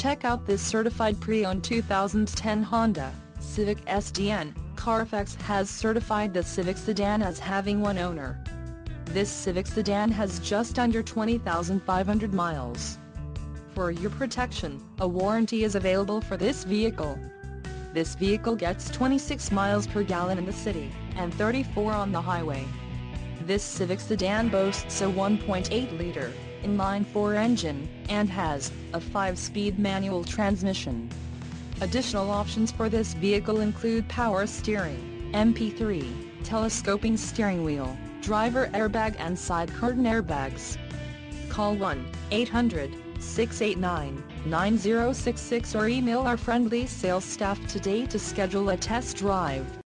Check out this certified pre-owned 2010 Honda Civic SDN. Carfax has certified the Civic sedan as having one owner. This Civic sedan has just under 20,500 miles. For your protection, a warranty is available for this vehicle. This vehicle gets 26 miles per gallon in the city, and 34 on the highway. This Civic sedan boasts a 1.8-liter inline-4 engine, and has a 5-speed manual transmission. Additional options for this vehicle include power steering, MP3, telescoping steering wheel, driver airbag and side curtain airbags. Call 1-800-689-9066 or email our friendly sales staff today to schedule a test drive.